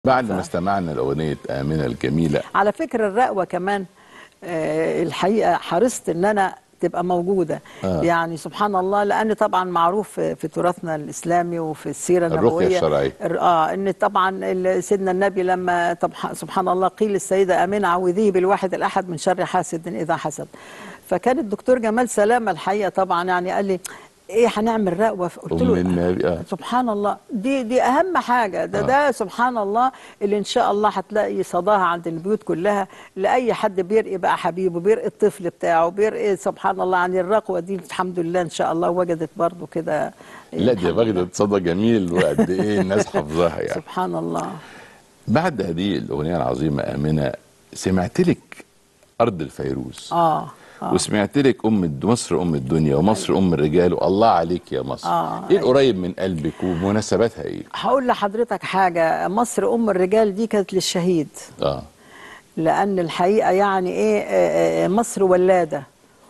بعد ما استمعنا لأغنية آمنة الجميلة. على فكرة الرقوة كمان الحقيقة حرصت ان انا تبقى موجودة. يعني سبحان الله، لان طبعا معروف في تراثنا الاسلامي وفي السيرة النبوية الرقية الشرعية ان طبعا سيدنا النبي لما سبحان الله قيل السيدة آمنة عوذيه بالواحد الاحد من شر حاسد اذا حسد. فكان الدكتور جمال سلامة الحقيقة طبعا يعني قال لي ايه هنعمل رقوه، قلت له سبحان الله دي اهم حاجه. ده سبحان الله اللي ان شاء الله هتلاقي صداها عند البيوت كلها، لاي حد بيرقي بقى حبيبه، بيرقي الطفل بتاعه، بيرقي سبحان الله. يعني الرقوه دي الحمد لله ان شاء الله وجدت برضو كده. لا دي وجدت صدى جميل، وقد ايه الناس حافظاها يعني. سبحان الله. بعد هذه الاغنيه العظيمه آمنة سمعت لك ارض الفيروز. وسمعت لك مصر ام الدنيا، ومصر ام الرجال، والله عليك يا مصر. ايه القريب من قلبك ومناسباتها ايه؟ هقول لحضرتك حاجه، مصر ام الرجال دي كانت للشهيد. لان الحقيقه يعني ايه، مصر ولاده،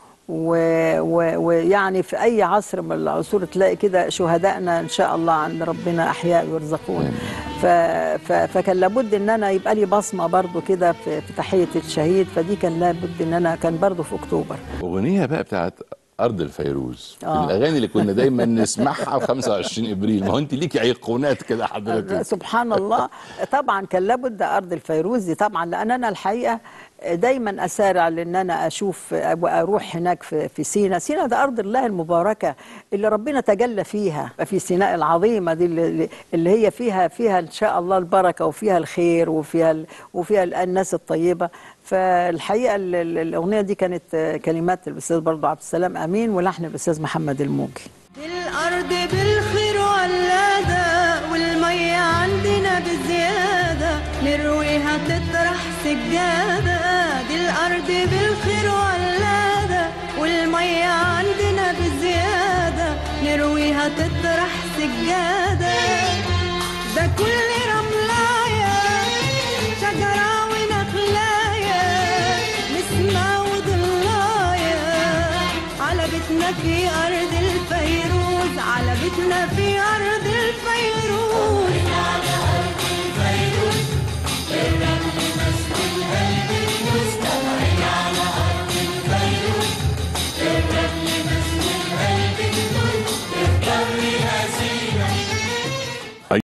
ويعني في اي عصر من العصور تلاقي كده شهدائنا ان شاء الله عند ربنا احياء يرزقون. فكان لابد ان انا يبقى لي بصمه برضو كده في تحيه الشهيد، فدي كان لابد ان انا كان برضو في اكتوبر. اغنيه بقى بتاعت ارض الفيروز من الاغاني اللي كنا دايما نسمعها في 25 ابريل. ما هو انت ليكي ايقونات كده حضرتك. سبحان الله. طبعا كان لابد ارض الفيروز دي طبعا، لان انا الحقيقه دايما اسارع لان انا اشوف واروح هناك في سيناء. سيناء ده ارض الله المباركه اللي ربنا تجلى فيها، في سيناء العظيمه دي اللي هي فيها ان شاء الله البركه، وفيها الخير، وفيها الناس الطيبه. فالحقيقه الاغنيه دي كانت كلمات الاستاذ برضو عبد السلام امين، ولحن الاستاذ محمد الموجي. الارض بالخير ولاده، والميه عندنا بزياده، نرويها تطرح سجاده. دي الارض بالخير ولاده، والميه عندنا بزياده، نرويها تطرح سجاده. ده كل رملايه شجره ونخلايه، نسمه وضلايه، على بيتنا في ارض الفيروز، على بيتنا في أرض